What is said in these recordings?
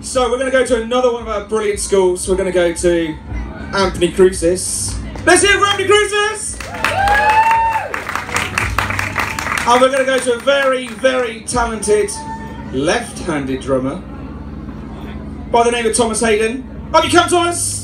So we're going to go to another one of our brilliant schools. We're going to go to Anthony Crucis. Let's hear it for Anthony Crucis! And we're going to go to a very, very talented left-handed drummer by the name of Thomas Hayden. Up you come, Thomas!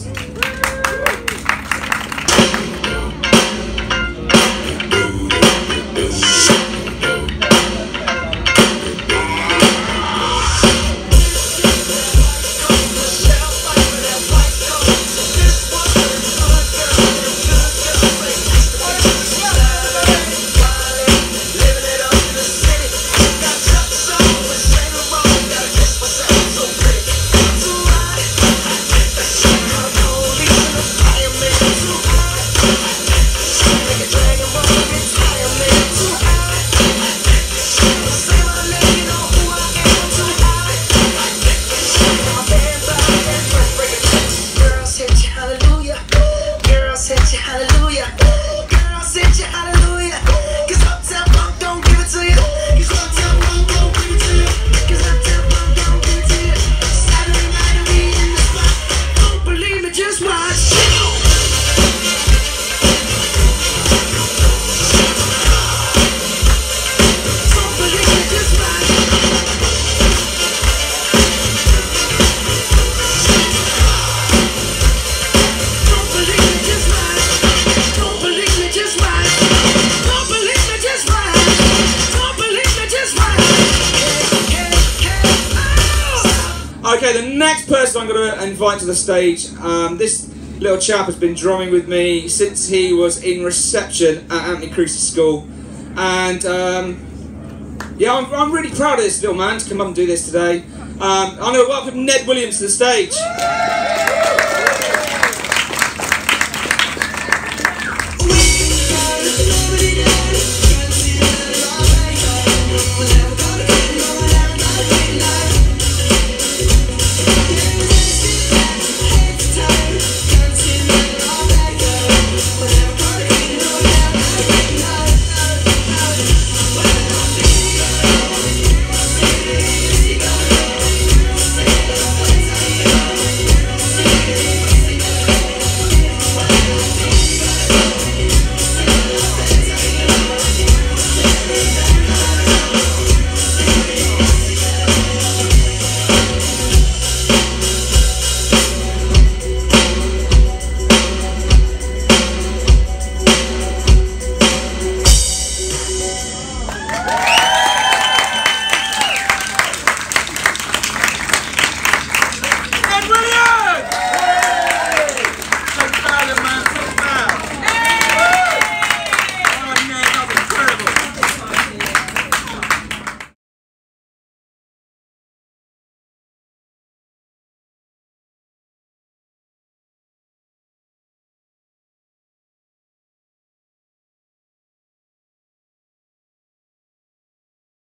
Okay, the next person I'm going to invite to the stage, this little chap has been drumming with me since he was in reception at Anthony Crucis School, and yeah, I'm really proud of this little man to come up and do this today. I'm going to welcome Ned Williams to the stage.